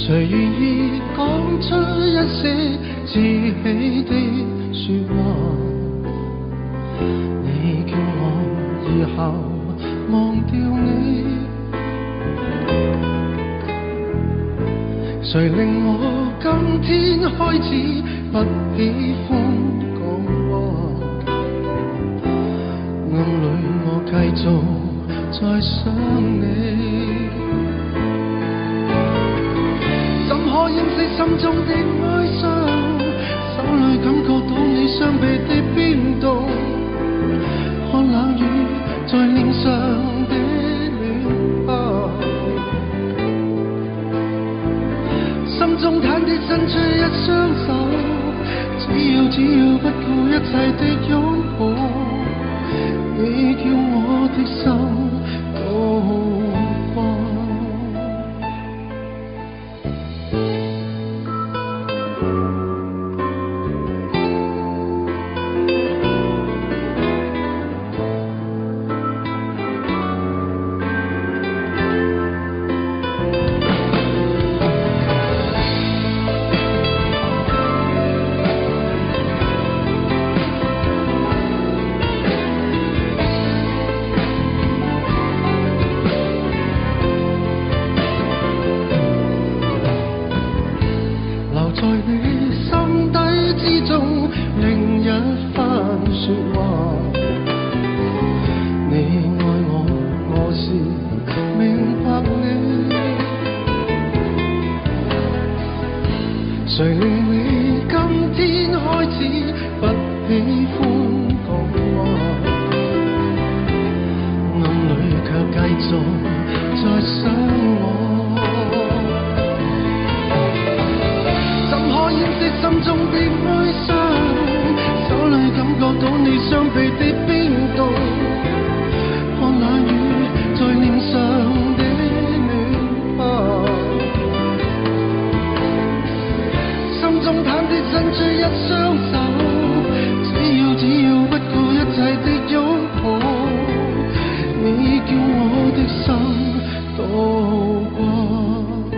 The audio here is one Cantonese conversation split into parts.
谁愿意讲出一些自喜的说话？你叫我以后忘掉你，谁令我今天开始不喜欢讲话？暗里我继续在想你。怎可掩饰心中的哀伤？手里感觉到你双臂的变动，看冷雨在脸上的暖泡，心中忐忑伸出一双手，只要不顾一切的拥抱，你叫我的心都光。在你心底之中，另一番说话。你爱我，我是明白你。谁令你今天开始不喜欢讲话？暗里却继续在想我。心中的哀伤，手里感觉到你双臂的变动，看冷雨在脸上的暖泡，心中忐忑伸出一双手，只要不顾一切的拥抱，你叫我的心都光。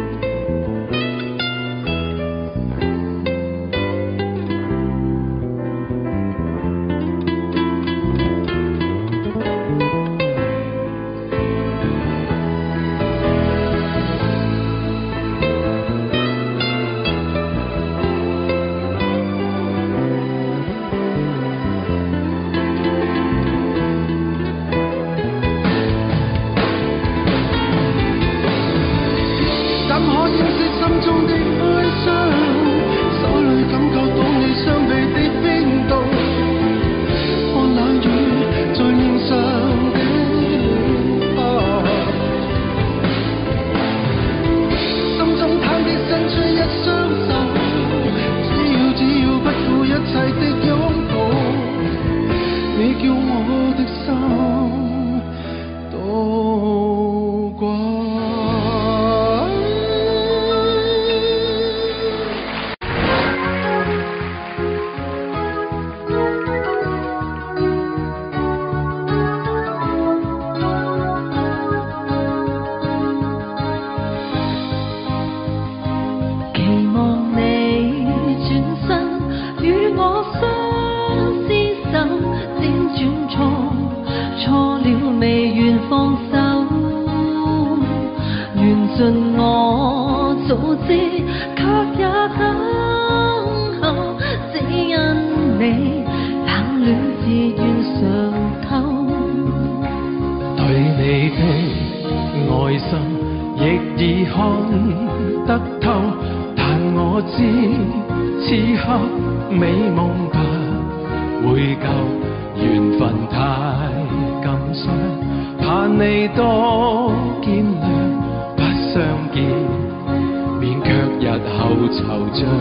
怎可掩饰心中的哀傷？手裏感覺到你雙臂的冰凍，看冷雨在臉上的暖泡，心中忐忑伸出一雙手，只要不顧一切的擁抱，你叫我的心都掛。盡我早知，卻也等候，只因你冷暖自願嘗透。 對你的愛心亦已看得透，但我知此刻美夢不會夠，緣分太感傷，盼你多見諒。相見，免卻日後惆悵。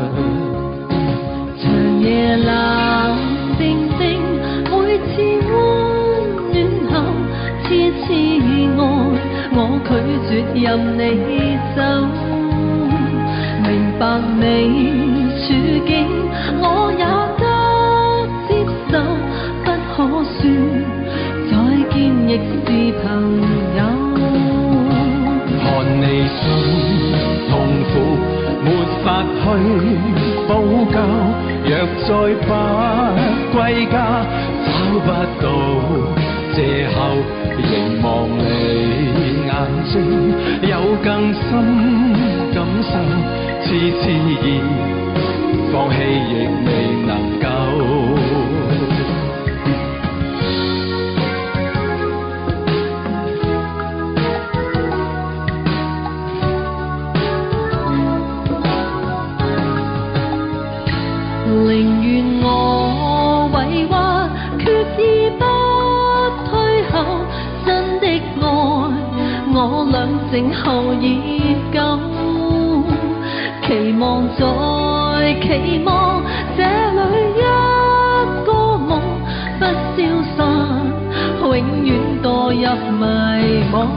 長夜冷靜靜，每次溫暖後，痴痴愛，我拒絕任你走。明白你處境，我也得接受，不可說再見亦是朋友。 看你心痛苦不歸家，找不到借口，凝望你眼睛，有更深感受，痴痴意，放棄亦未能夠。 寧願我委屈，決意不退後。真的愛，我倆靜候已久。期望再期望，這裏一個夢不消散，永遠墮入迷惘。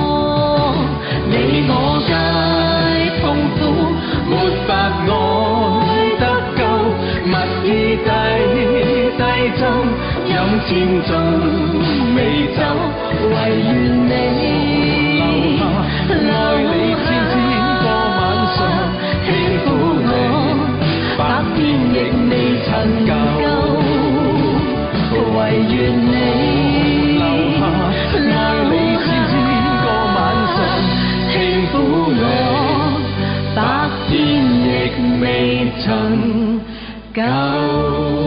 你我皆痛苦，沒法愛得夠。蜜意低奏，音漸盡未走，唯願你留下，愛你千個晚上，輕撫我，百天亦未曾夠，唯願你留下，愛你千個晚上，輕撫我，百天亦未曾夠。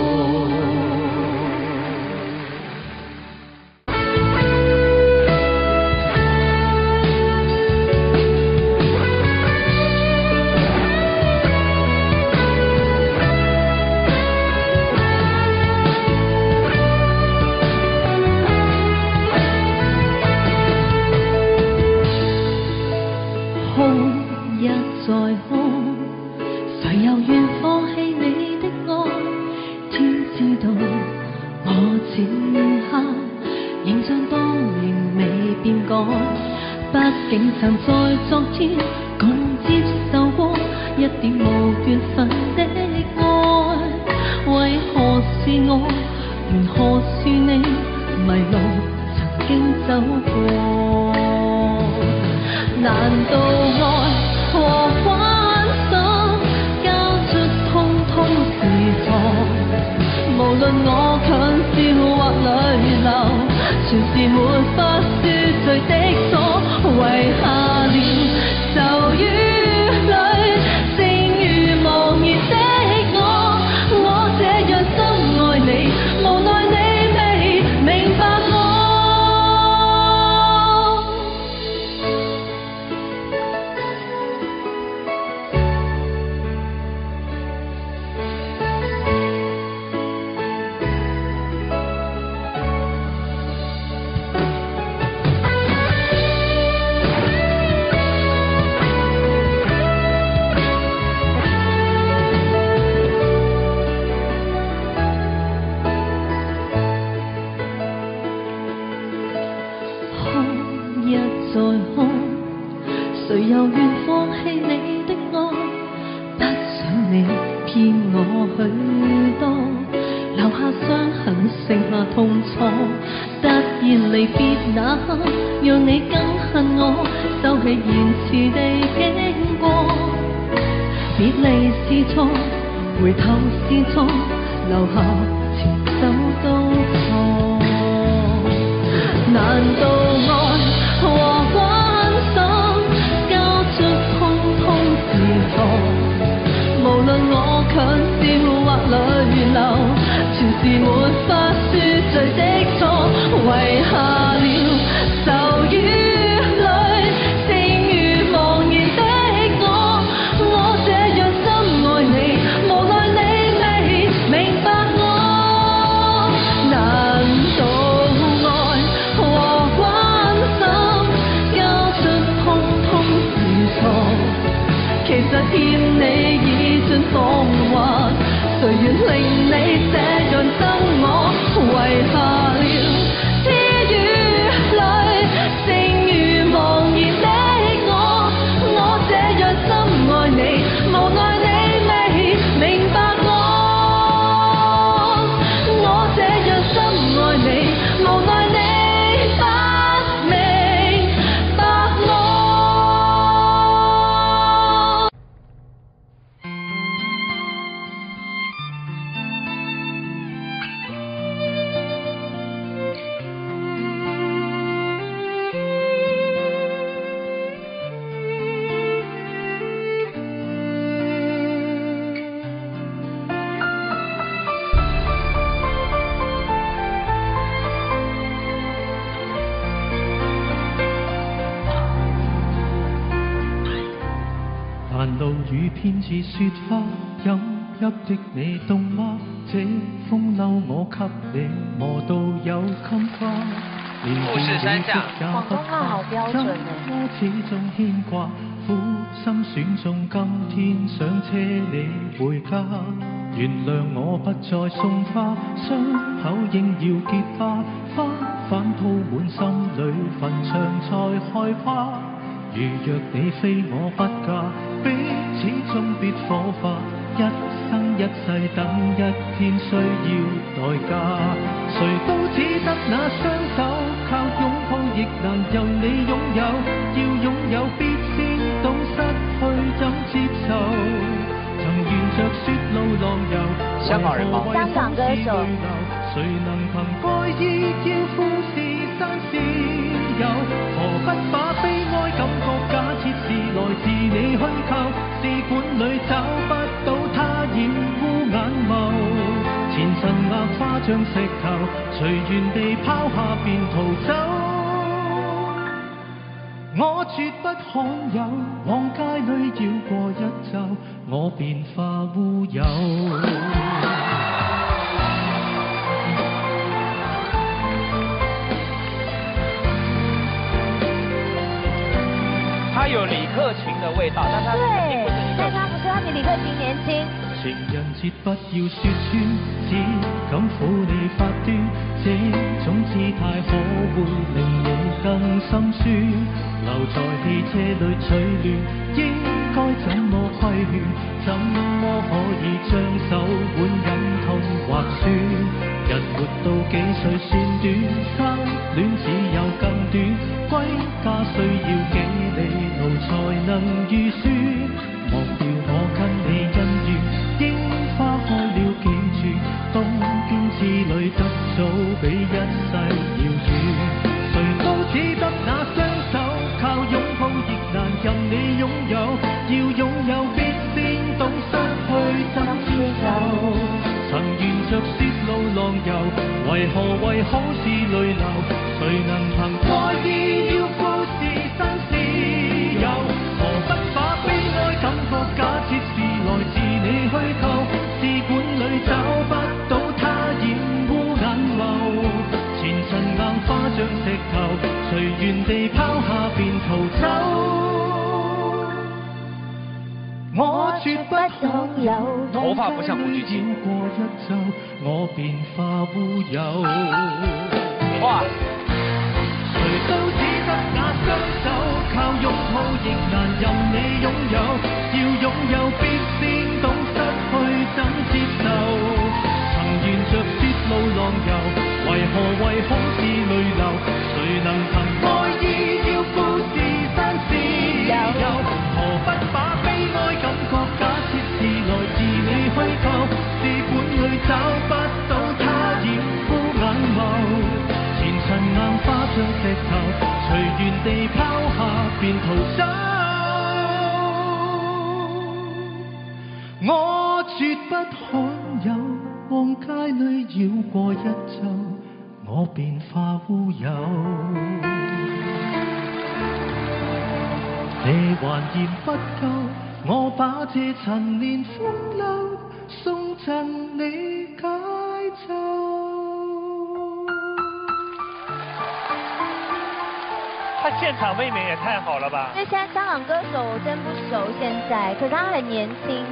竟曾在昨天共接受過一點無緣分的愛，為何是我，緣何是你，迷路曾經走過？難道愛和關心交出通通是錯？無論我強笑或淚流，全是沒法恕罪的錯。遺下了愁與淚，正如茫然的我這樣深愛你，無奈你未明白我。誰又願放棄你的愛？不想你騙我許多，留下傷痕，剩下痛楚。突然離別那刻，讓你更恨我，收起言辭地經過。別離是錯，回頭是錯，留下前走都錯。難道愛和關心交出通通是錯？無論我強笑或淚流，全是沒法恕罪的錯。遺下了愁與淚，正如茫然的我這樣深愛你，無奈你未明白我。難道愛和關心交出通通是錯？其實欠你已盡芳華，誰願令你這樣憎我？ 偏似雪花，飲泣的你凍嗎？這風褸我給你磨到有襟花。 富士山下， 廣東話好標準我始終牽掛，苦心選中今天想車你回家。原諒我不再送花，傷口應要結疤，花瓣鋪滿心裏，墳場才開花。如若你非我不嫁，彼此終必火化，一生一世等一天需要代價。誰都只得那雙手，靠擁抱亦難由你擁有，要擁有必先懂失去怎接受。曾沿着雪路浪遊， 香港人嗎？香港歌手。 誰能憑愛意叫富士山私有？何不把悲哀感覺假設是來自你虛構？試管裏找不到他染污眼眸，前塵硬化像石頭，隨緣地拋下便逃走。我絕不罕有，往街裏繞過一晝，我便化烏有。 他有李克勤的味道，但他對，但他不是，他比李克勤年輕。 情人節不要說穿，只敢撫你發端，這種姿態可會令你更心酸？留在汽車裏取暖，應該怎麼規勸？怎麼可以將手腕忍痛劃損？人活到幾歲算短，生戀只有更短，歸家需要幾里路才能預算？忘掉我跟你恩怨，櫻花開了幾處，東京之旅得早比一世遙遠。誰都只得那雙手，靠擁抱亦難任你擁有，要擁有必先懂失去怎接受。曾沿着雪路浪遊，為何是淚流？誰能憑愛意要富士山私有？何不把悲哀感覺假設是來自你虛構？試管裏找不到他染污眼眸，前塵硬化像石頭，隨緣地拋下便逃走。我絕不罕有， 頭髮不像古巨基。 過一晝，我便化烏有。 哇！ 誰都只得那雙手，靠擁抱亦難任你擁有，要擁有必先懂失去怎接受。曾沿着雪路浪遊，為何是淚流？誰能憑愛意要富士山私有？何不把悲哀感覺假設是來自你虛構？試管裏找不到他染污眼眸，前塵硬化像石頭，隨緣地拋下便逃走。我絕不罕有，往街裏繞過一晝，我便化烏有。你還嫌不夠，我把這陳年風流送贈你解咒。 他現場未免也太好了吧？ 因為現在香港歌手我真不熟現在，可是他很年輕。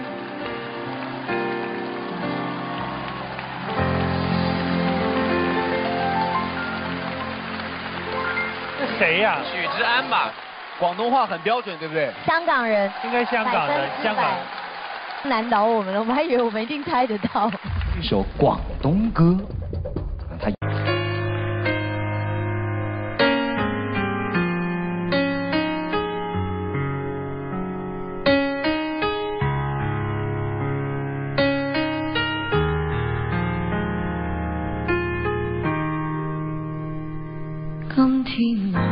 是誰呀？許志安吧。廣東話很標準，對不對？ 香港人。 應該香港的，香港。 難倒我們了，我們還以為我們一定猜得到。 一首廣東歌，他。 今天我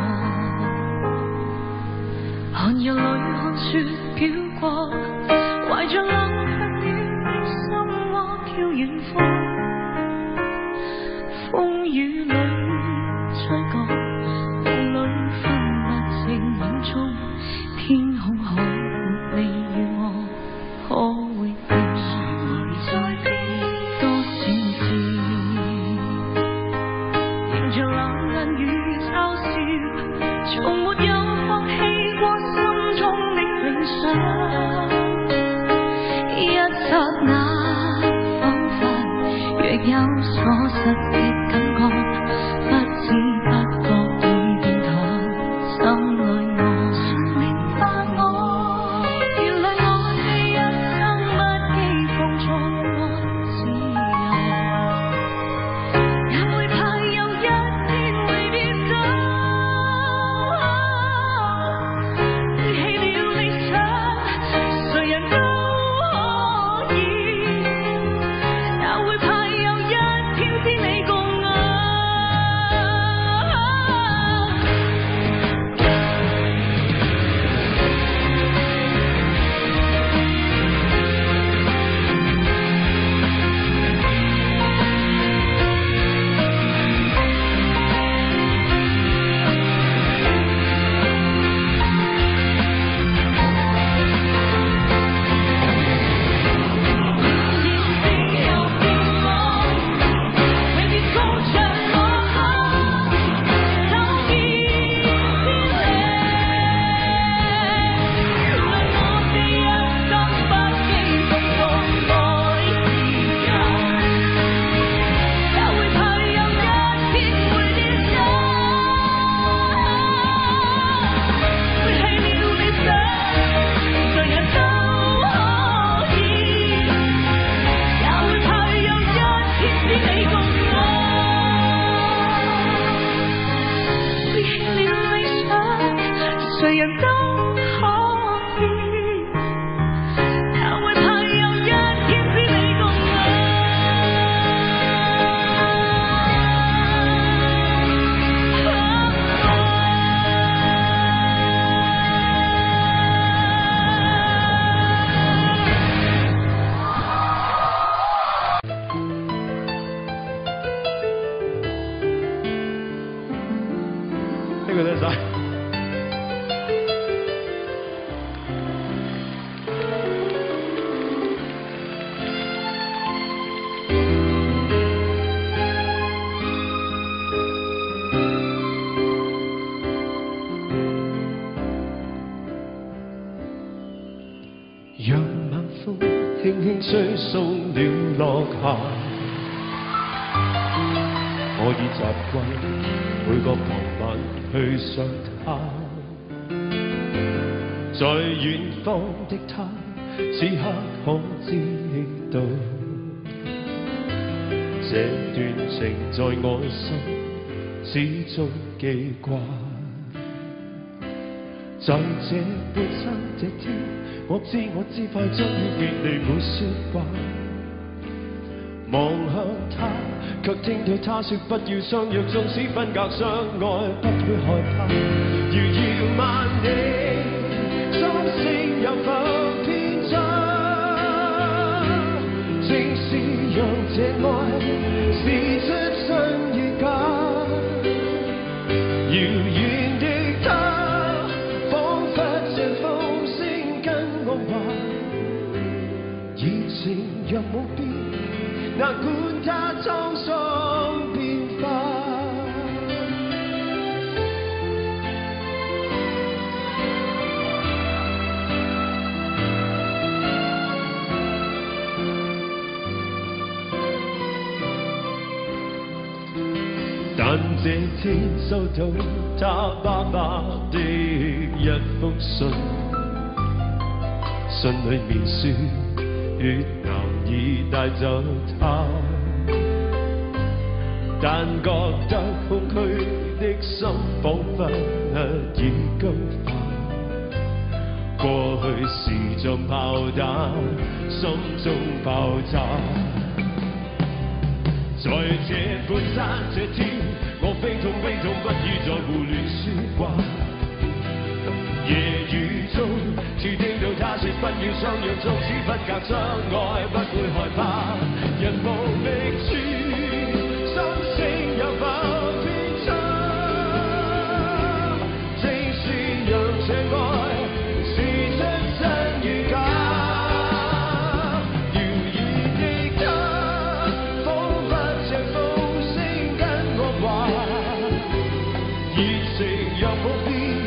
寒夜裏看雪飄過，懷着冷卻了心窩飄遠方，風雨裏吹過，夢裏分不清影蹤，天空海闊你與我， 個得晒。 讓晚風輕輕吹送了落霞，我已習慣每個傍晚去想他，在遠方的他，此刻可知道，這段情在我心始終記掛。在這半山這天，我知快將要別離沒說話，望向他，卻聽到他說不要相約，縱使分隔相愛，不會害怕。如遙萬里，心聲有否偏差？正是讓這愛是出身於家，遙遠的他。若冇變，哪管它滄桑變化。但這天收到他爸爸的一封信，信裏面說越南已帶走他，但覺得空虛的心彷彿已僵化。過去是像炮彈，心中爆炸。在這半山這天，我悲痛，不已再胡亂説話。夜雨中，只聽到他說不要相約，縱使分隔相愛，不會害怕。人無覓處，心聲有否偏差？正是讓這愛是出身於家，遙遠的他，彷彿像風聲跟我話，熱情若冇變。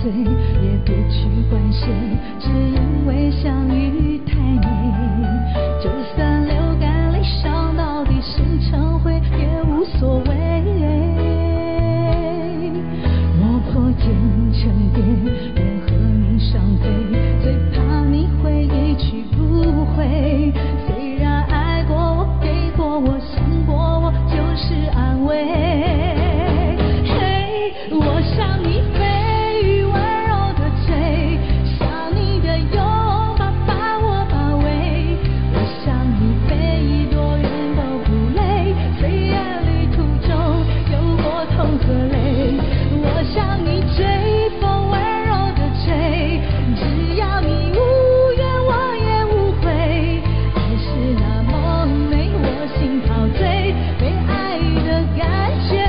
醉，也不去管谁，只因为相遇太美。就算流干泪伤到底心成灰也无所谓。我破茧成蝶，愿和你上飞，最怕你会一去不回。虽然爱过我，给过我，想过我，就是安慰。嘿，我想你飞，温柔的吹，想你的拥抱把我包围。我想你飞，多远都不累，岁月旅途中有过痛和泪。我想你追风，温柔的吹，只要你无怨我也无悔。爱是那么美，我心陶醉，被爱的感觉。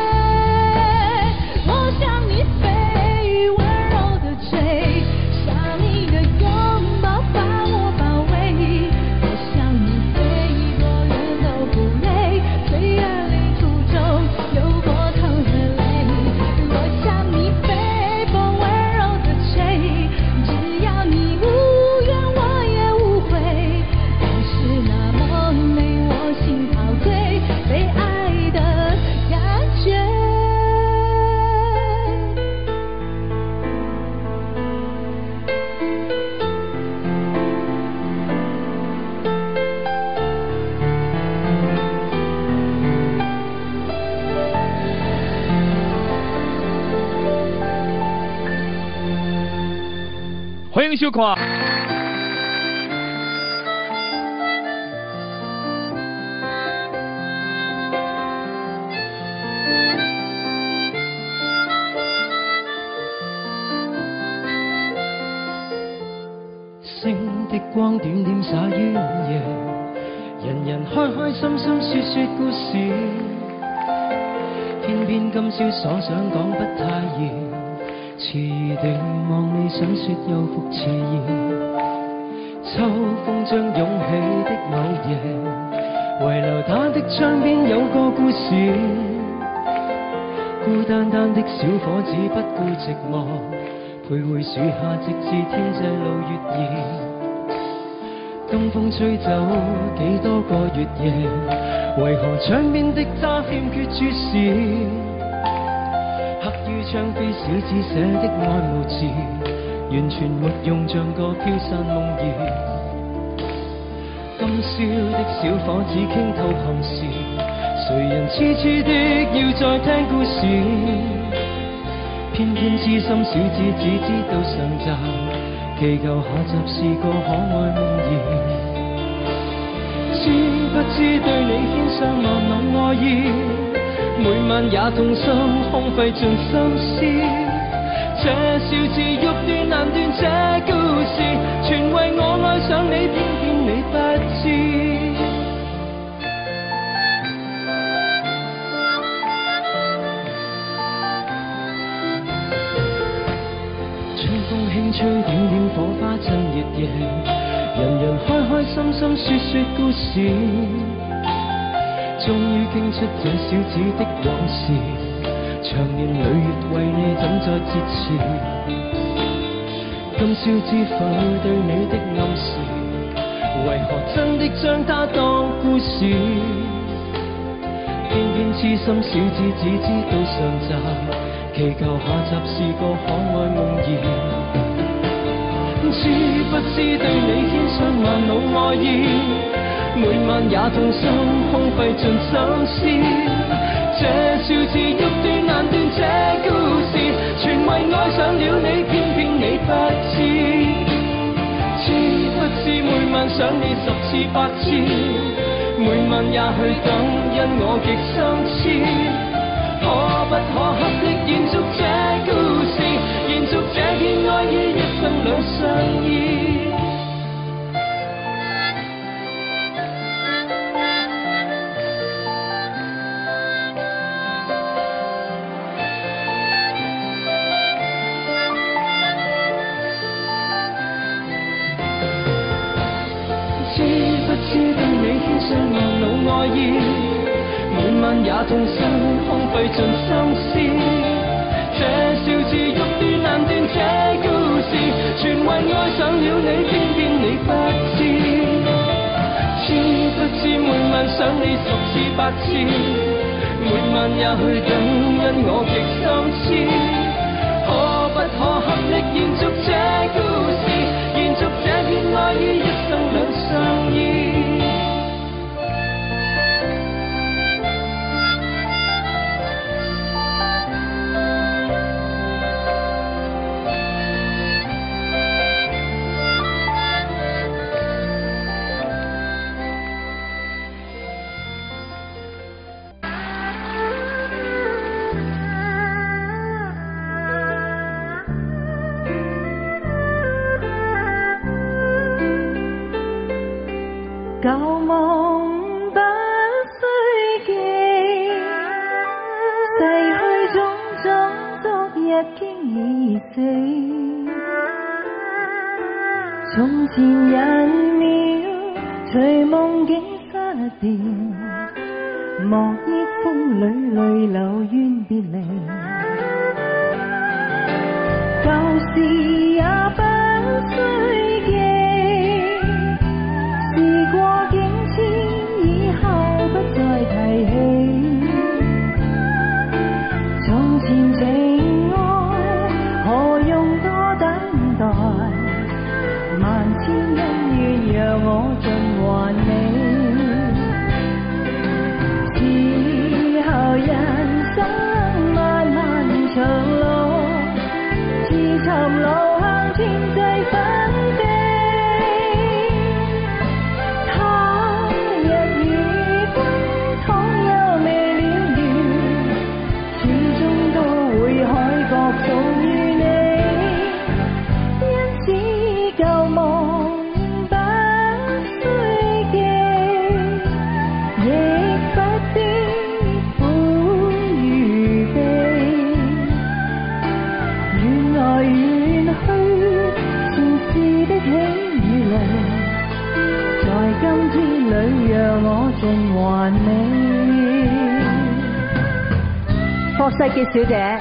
我想你飞，温柔的吹，想你的拥抱把我包围。我想你飞，多远都不累，岁月旅途中有过痛和泪。我想你飞，风温柔的吹，只要你无怨我也无悔。爱是那么美，我心陶醉，被爱的感觉。 欢迎收看。 星的光點點灑於夜，人人開開心心說說故事，偏偏今宵所想講不太易，遲疑地望你想說又復遲疑，秋風將湧起的某夜，遺留他的窗邊有個故事，孤單單的小伙子不顧寂寞，徘徊樹下直至天際露月兒，東風吹走幾多個月夜，為何窗邊的他欠缺注視，刻於窗扉小字寫的愛無字，完全沒用像個飄散夢兒，今宵的小伙子傾吐憾事，誰人痴痴的要再聽故事，偏偏痴心小子只知道上集，祈求下集是個可愛夢兒。知不知對你獻上萬縷愛意，每晚也痛心空費盡心思。這笑字欲斷難斷這故事，全為我愛上你，偏偏你不知。輕吹點點火花趁熱夜，人人開開心心說說故事，終於傾出這小子的往事，長年累月為你怎再折持，今宵知否對你的暗示，為何真的將它當故事，偏偏痴心小子只知道上集，祈求下集是個可愛夢兒。知不知對你獻上萬縷愛意，每晚也痛心空費盡心思。這笑字欲斷難斷這故事，全為愛上了你，偏偏你不知。知不知每晚想你10次8次，每晚也去等，因我極心痴。可不可合力延續這故事，延續這片愛意，一生兩相依。知不知對你獻上萬縷愛意，每晚也痛心空費盡心思，這笑字欲斷難斷想你10次8次，每晚也去等，因我極心痴。可不可合力延續這故事，延續這片愛於一生兩相依？ 舊夢不需記，逝去種種昨日經已死。從前人渺，隨夢境失掉，莫憶風裏淚流怨別離。舊事也不需記。事過境遷，以後不再提起。從前情愛，何用多等待？萬千恩怨，讓我盡還你。之後人生漫漫長路，自尋路向天際紛飛。還你，霍世傑小姐。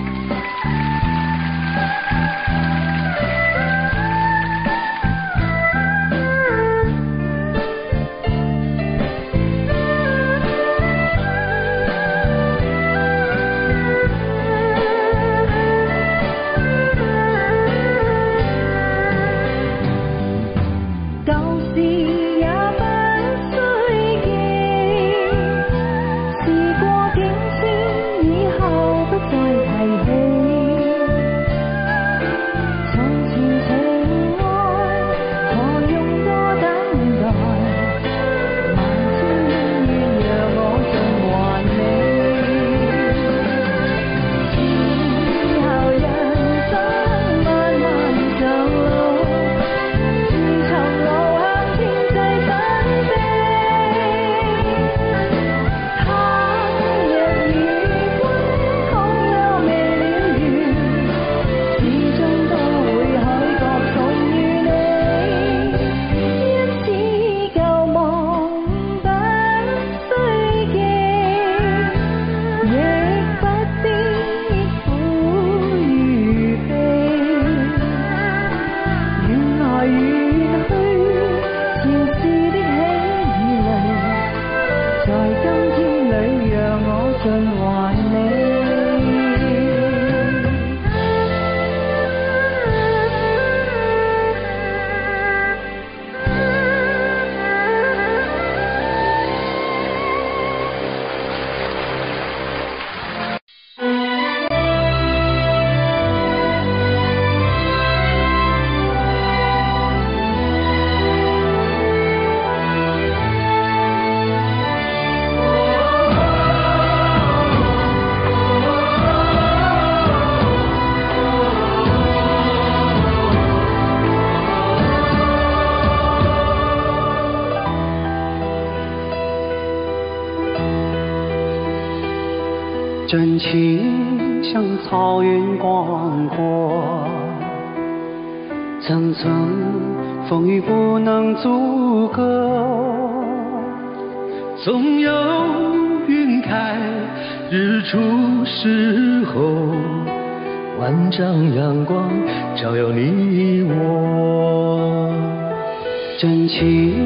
真情像草原广阔，层层风雨不能阻隔。总有云开日出时候，万丈阳光照耀你我。真情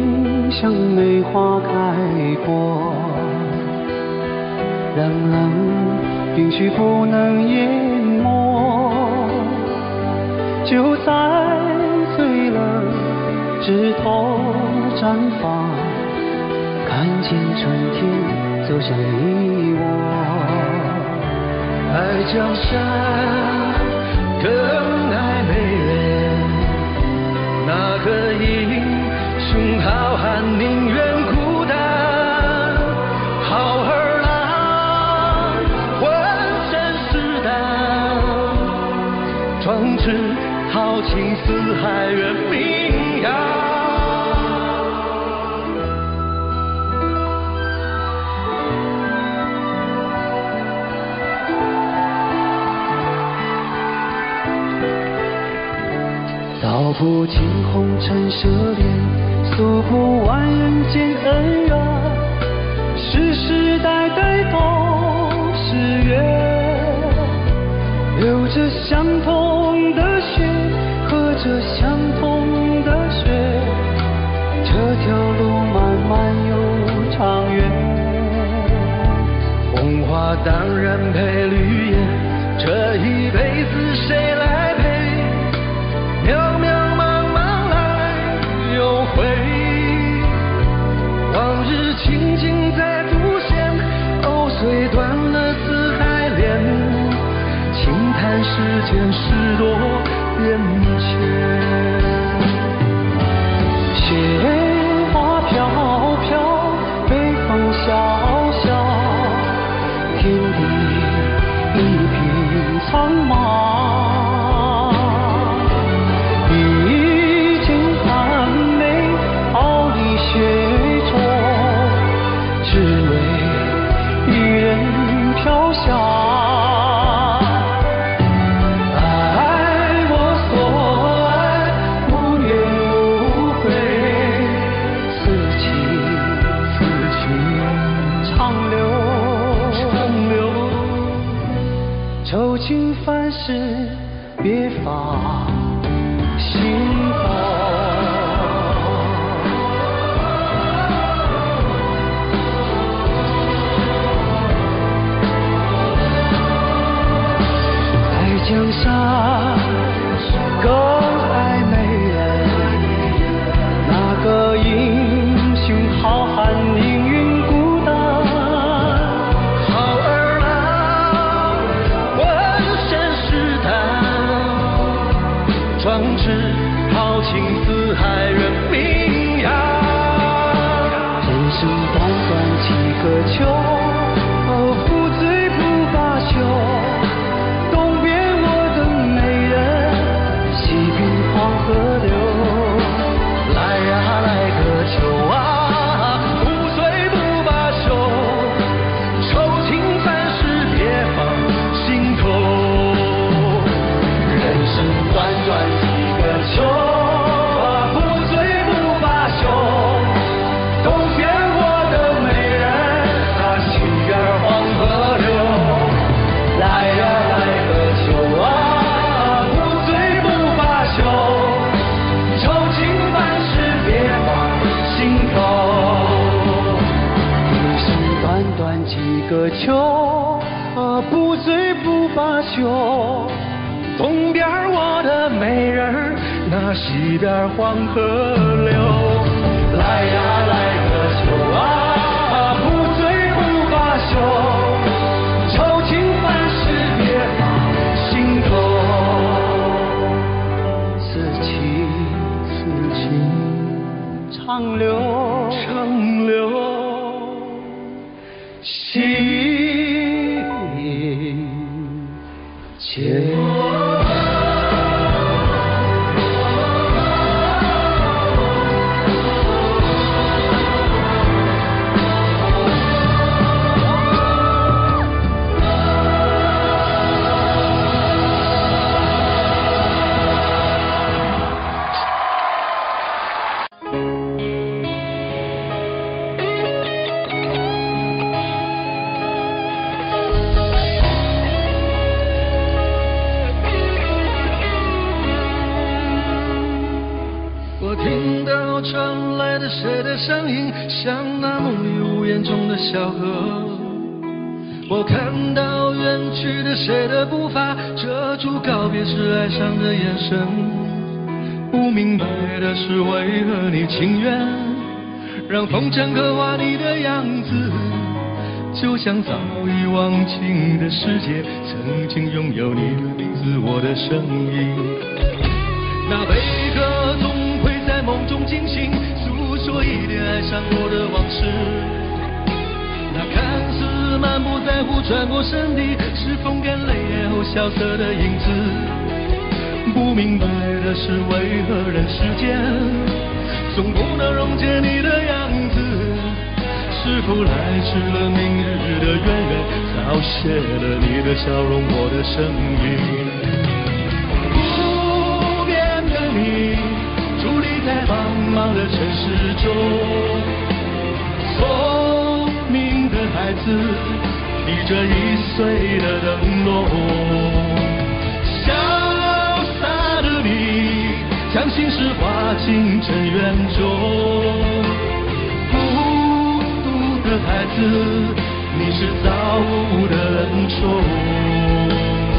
像梅花开过，让冷冰雪不能淹没。就在最冷枝头绽放，看见春天走向你我。爱江山更爱美人，那个英雄好汉宁愿孤单，好儿郎浑身是胆，壮志豪情四海远名扬。道不尽红尘奢恋，诉不完人间恩怨，世世代代都是缘，流着相同的血，喝着相同的血，这条路漫漫又长远。红花当然配绿叶，这一辈子谁来陪？渺渺茫茫来又回，往日情景再浮现，藕虽断了丝还连，轻叹世间事多变迁。雪花飘飘，北风萧萧，天地一片苍茫。愁情凡事别放心头，爱江山更爱美人，那个英雄好汉宁愿孤单，好儿郎浑身是胆，壮志豪情四海远名扬。人生短短几个秋，不醉不罢休，东边我的美人，西边黄河流。来呀来个秋啊，不醉不罢休，愁情凡事别放心头。人生短短几个秋，不醉不罢休，东边我的美人，西边黄河流。来呀来个秋啊，不醉不罢休，愁情凡事别放心头。人生短短几个秋，不醉不罢休，东边我的美人，那西边黄河流。来呀来个秋啊，不醉不罢休，愁情凡事别放心头。此情此情长留长留，心间。 谁的声音，像那梦里无言中的小河。我看到远去的谁的步伐，遮住告别时哀伤的眼神。不明白的是，为何你情愿让风尘刻画你的样子，就像早已忘情的世界，曾经拥有你的名字，我的声音。那悲歌总会在梦中惊醒，诉说一点爱上过的往事。那看似满不在乎转过身的，是风干泪眼后萧瑟的影子。不明白的是，为何人世间总不能溶解你的样子？是否来迟了明日的渊源，早谢了你的笑容，我的声音。不变的你，伫立在茫茫的城市中，聪明的孩子，披着易碎的灯笼。潇洒的你，将心事化进尘缘中。的孩子，你是造物的恩宠。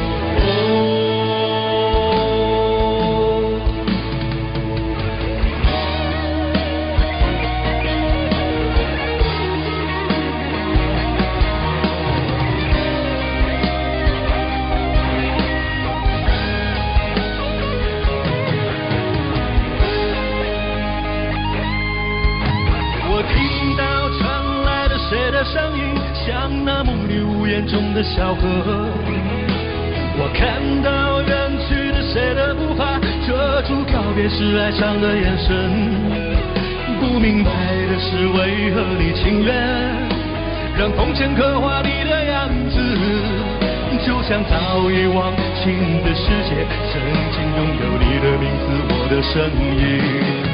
我听到传来的谁的声音，像那梦里无言中的小河。我看到远去的谁的步伐，遮住告别时哀伤的眼神。不明白的是，为何你情愿让风尘刻画你的样子，就像早已忘情的世界，曾经拥有你的名字，我的声音。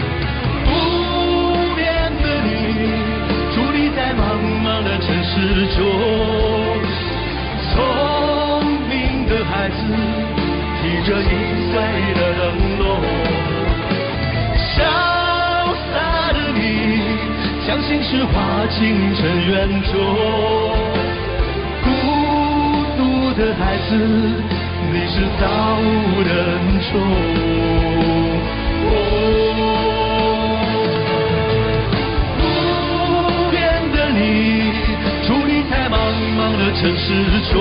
在茫茫的城市中，聪明的孩子提着易碎的灯笼。潇洒的你，将心事化进尘缘中。孤独的孩子，你是造物的恩宠。城市中，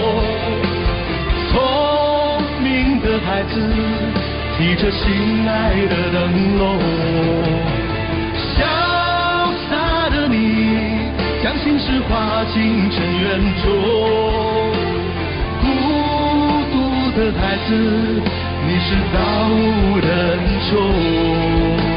聪明的孩子提着心爱的灯笼。潇洒的你，将心事化进尘缘中。孤独的孩子，你是造物的恩宠。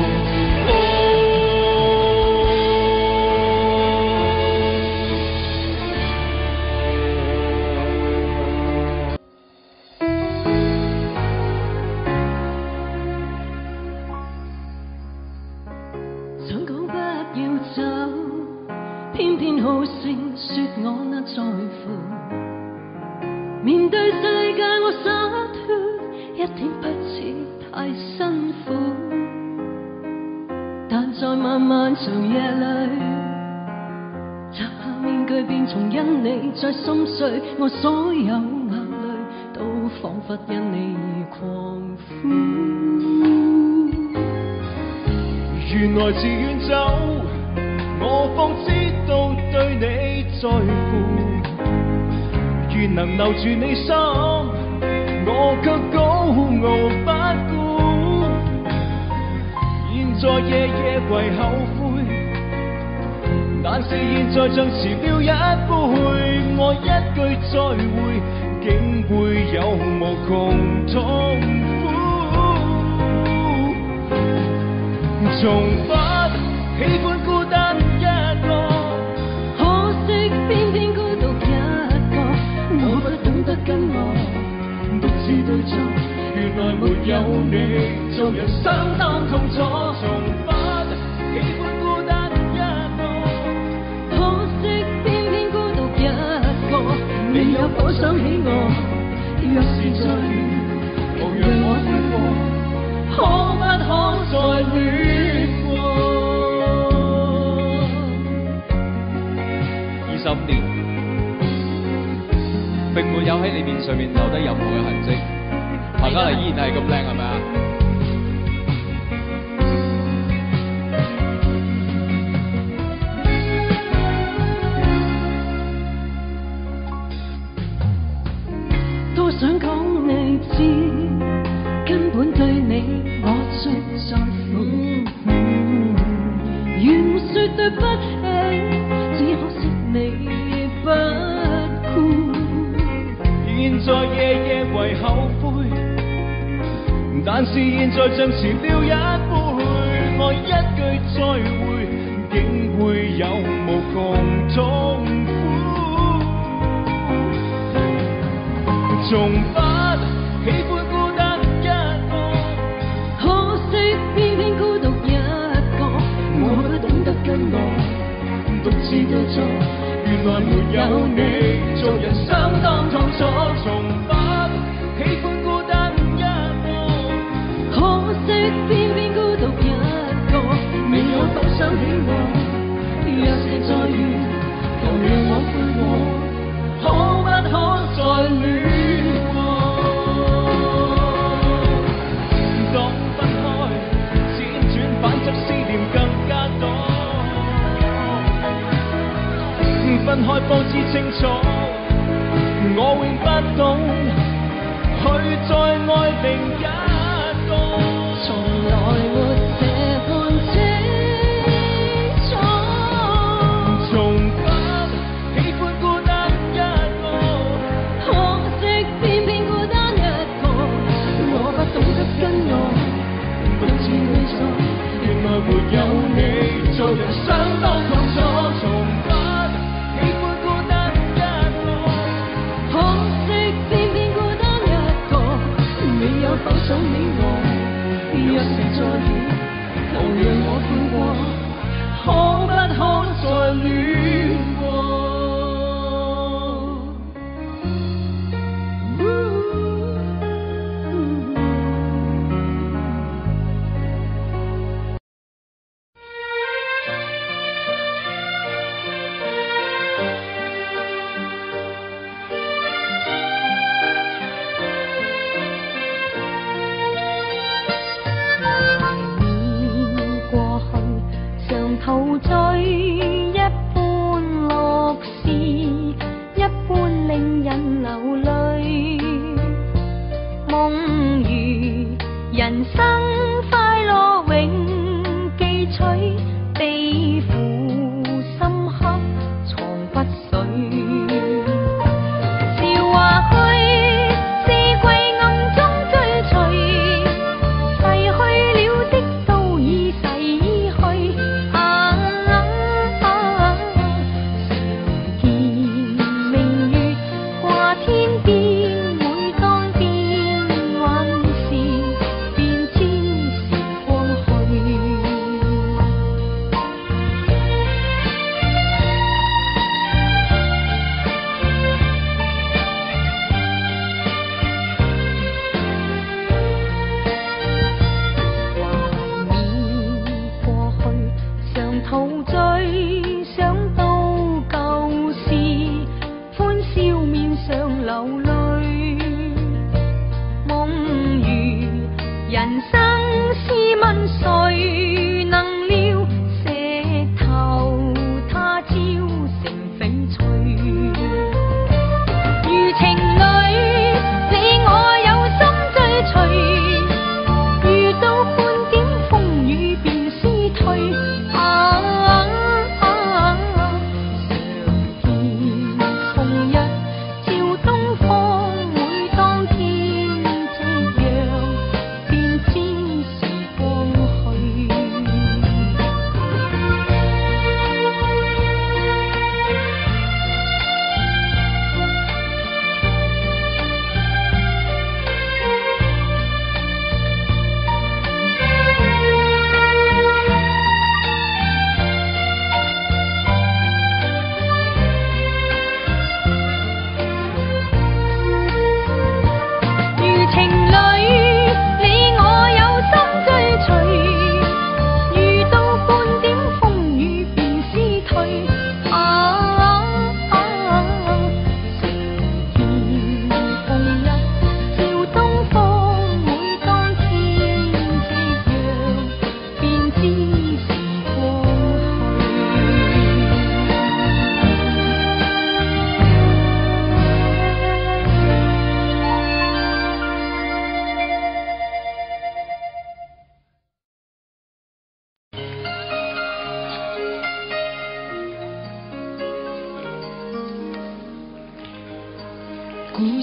在乎面對世界我灑脫，一點不似太辛苦，但在漫漫長夜裏，摘下面具便從因你再心碎，我所有眼淚都彷彿因你而狂呼。 原來自遠走，我方知道對你在乎。願能留住你心，我卻高傲不顧。現在夜夜為後悔，但是現在像遲了一倍。我一句再會，竟會有無窮痛苦。從不喜歡孤單一個， 可惜偏偏孤獨一個。我不懂得跟我獨自對錯， 原來沒有你，做人相當痛楚。從不喜歡孤單一個， 可惜偏偏孤獨一個。你有否想起我？若是再遇，無讓我悔過，可不可再戀過？ 上面留低任何嘅痕跡。彭嘉麗依然係咁靚，係咪啊？ 多想講你知，根本對你我最在乎。願說對不起，只可惜你不顧。 現在夜夜為後悔，但是現在像遲了一杯，愛一句再會，竟會有無窮痛苦。從不喜歡孤單一個， 可惜偏偏孤獨一個。我不懂得跟我獨自對坐， 原來沒有你，做人相當痛楚。從不喜歡孤單一個， 可惜偏偏孤獨一個。未有否想起我，若是再遇，求讓我悔過，可不可再戀過？ 當分開，輾轉反側，思念更加多。分開方知清楚，我永不懂去再愛另一個。 從來沒這般清楚， 從不喜歡孤單一個， 可惜偏偏孤單一個。我不懂得跟我獨自對坐， 原來沒有你，做人相當痛楚。從不喜歡孤單一個， 可惜偏偏孤單一個。未有否想起我，若是再遇，求讓我悔過，可不可再戀過？過去常陶醉一般樂事，一般令人流淚。夢如人生快樂永記取，悲苦深刻藏不髓。笑話去，四季暗中追隨，逝去了的都已逝去。啊啊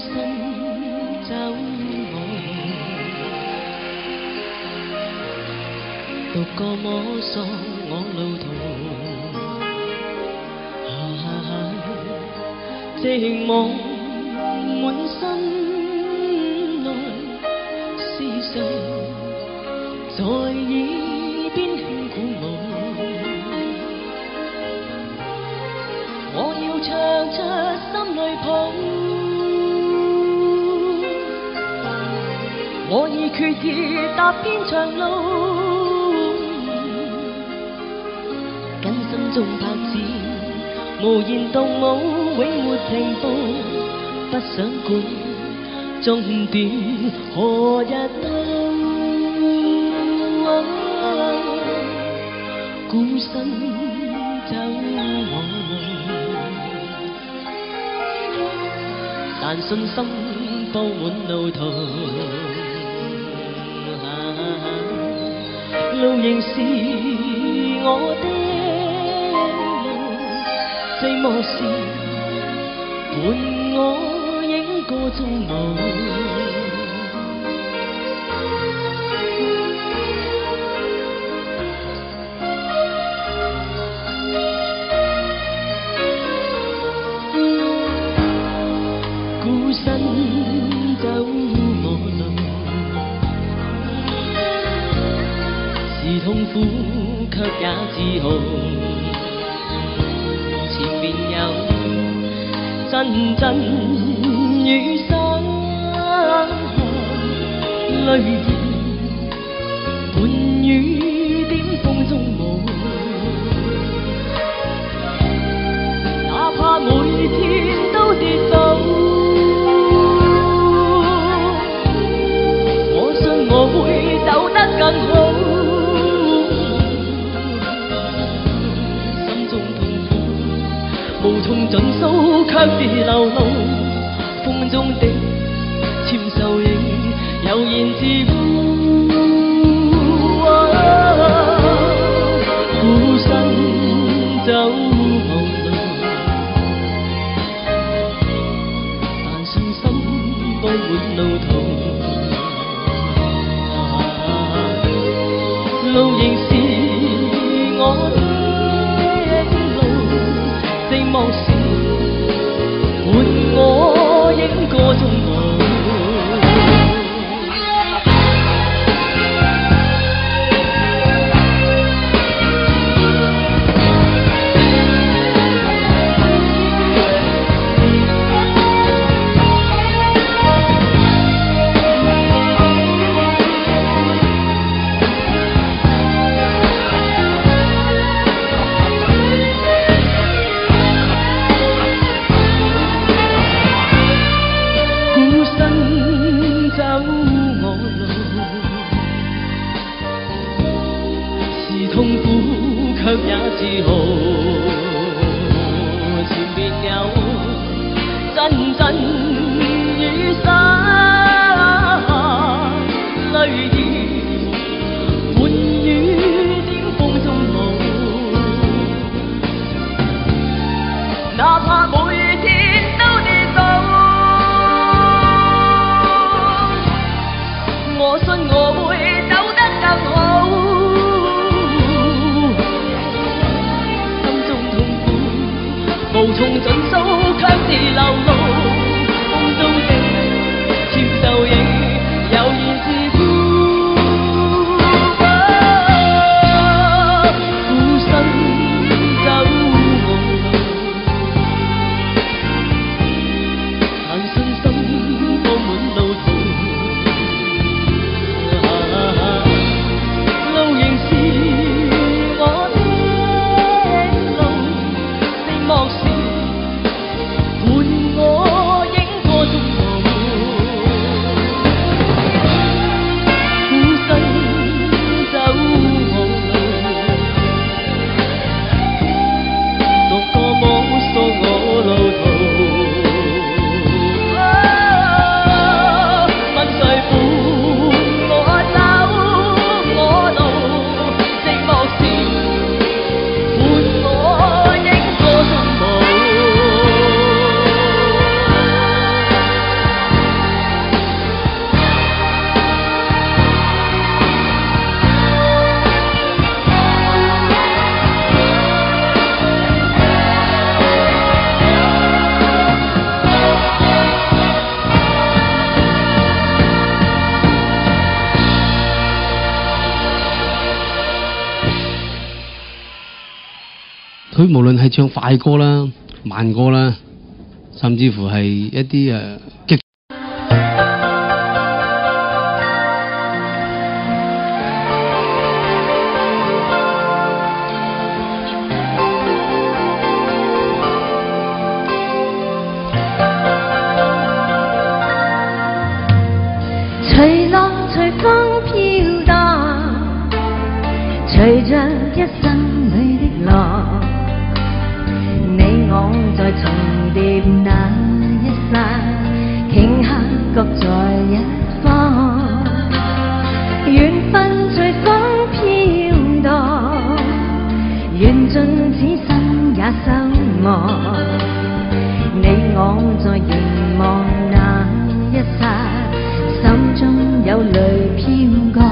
身走我路，独個摸索我路途。寂寞滿身內，思緒在耳邊輕鼓舞。我要唱出心裏抱，我已決意踏遍長路，跟心中拍子，無言動舞。永沒停步，不想管終點何日到。孤身走我路，但信心佈滿路途。路仍是我的路，寂寞時。伴我影個蹤舞，孤身走我路，是痛苦卻也自豪，前面有陣陣雨灑，淚兒伴雨點風中舞，哪怕每天都跌倒，我信我會走得更好。無從盡訴，卻是流露，風中的纖手影悠然自污。孤身走無路，但信心佈滿路途。路仍是我的。寂寞時，伴我影個蹤舞。痛苦卻也自豪，前面有陣陣雨灑，淚兒伴雨點風中舞，哪怕每天都跌倒，我信我會走得更好。 佢無論係唱快歌啦、慢歌啦，甚至乎係一啲激。 隨浪隨風飄蕩，隨着一生裏的浪，你我在重疊那一剎，頃刻各在一方，緣分隨風飄蕩，緣盡此生也守望，你我在凝望那一剎，心中有淚飄過，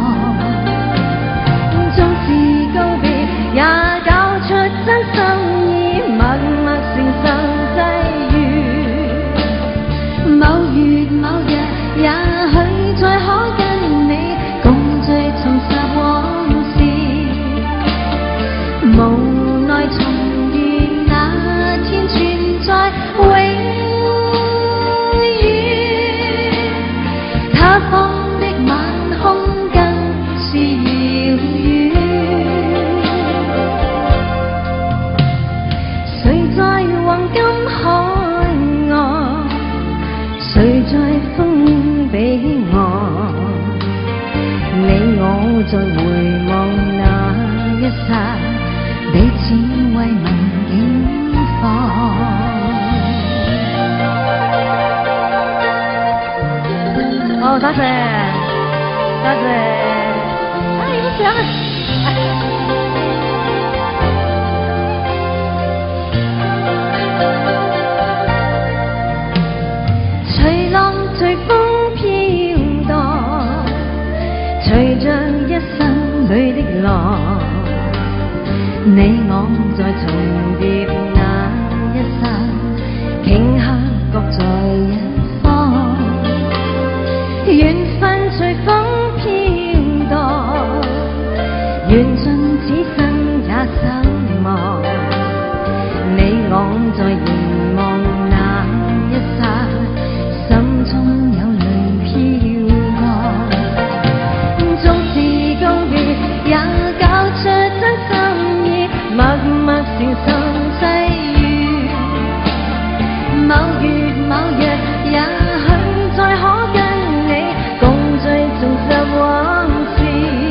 縱是告別，也搞出真心意，默默承受際遇。某月某日，也許再可跟你共聚重拾往事，無奈重遇那天存在永他方的晚空更是遙遠，誰在黃金海岸，誰在風煙彼岸，你我在回望那一剎，彼此慰問景況。哦，多謝，多謝。啊，影相啊！隨浪隨風飄蕩，隨着一生裏的浪，你我在重疊那一剎，頃刻各在一方。緣分隨風飄蕩，緣盡此生也守望，你我在凝望那一剎，心中有淚飄過，縱是告別，也搞出真心意，默默承受際遇。某月某日，也許再可跟重拾往事，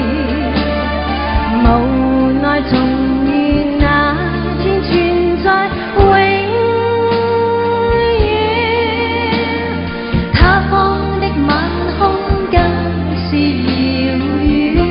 無奈重遇那天存在永遠，他方的晚空更是遙遠，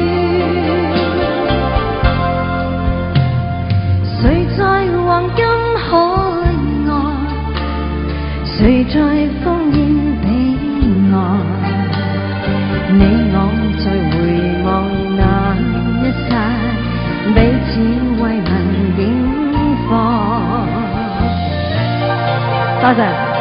誰在黃金海岸，誰在風煙彼岸，你我在回望那一剎，彼此慰問景況。多謝。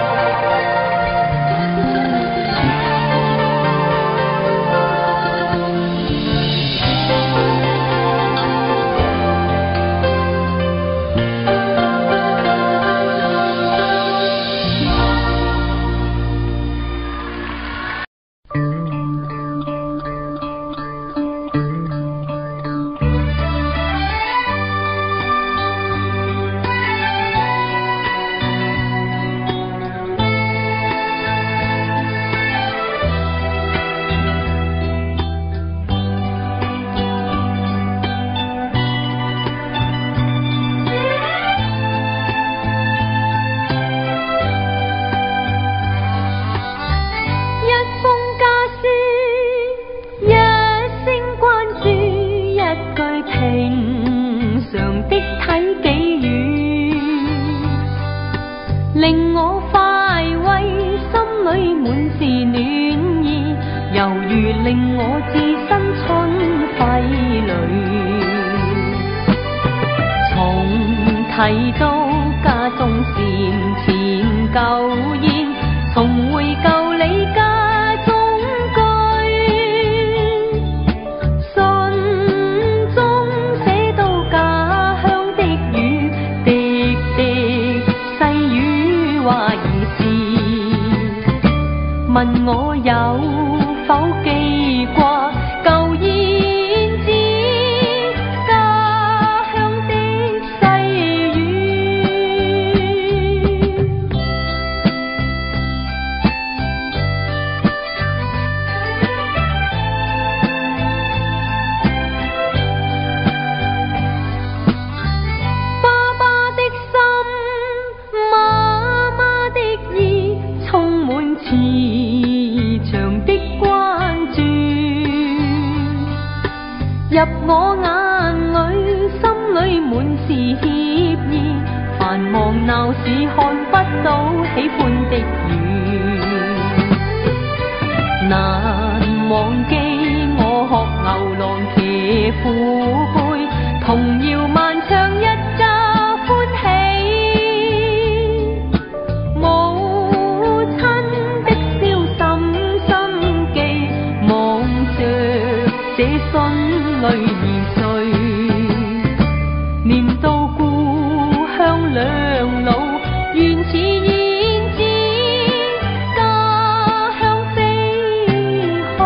令我快慰，心裏滿是暖意，猶如令我置身春暉裏。從提到家中禪前舊宴，重回舊里家中居，信中寫到家鄉的雨地。 有否記掛舊燕子家鄉的細雨？爸爸的心，媽媽的意，充滿慈祥的關注，入我眼裏，心裏滿是歉意，繁忙鬧市看不到喜歡的雨，難忘記我學牛郎騎虎背，童謠漫唱一家歡喜，母親的笑深深記，望着這信淚兒垂，念到故鄉兩老，原似燕子家鄉飛去。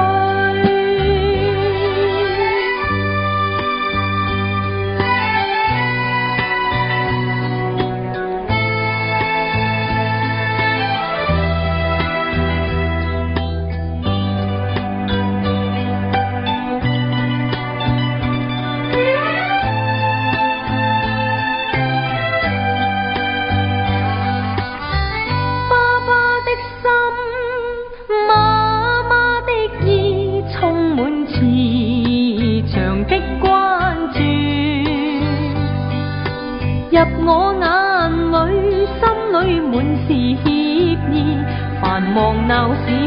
爸爸的心，媽媽的意，充滿慈祥的關注，入我眼裏，心裏滿是歉意，繁忙鬧市